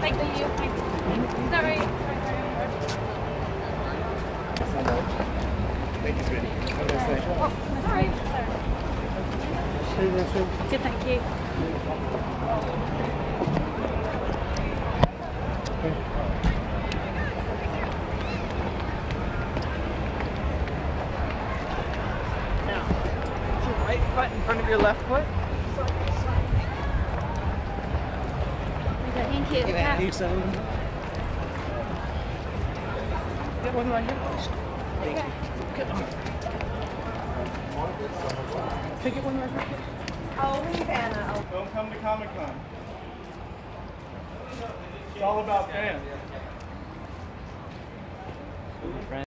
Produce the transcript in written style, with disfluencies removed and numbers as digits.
Thank you. Sorry. Thank you, sweetie. Have a nice day. Oh, sorry. Good, thank you. Now, put your right foot in front of your left foot. Thank you. Get one right here. Okay. Take it one right here. I'll leave Anna. Don't come to Comic-Con. It's all about fans.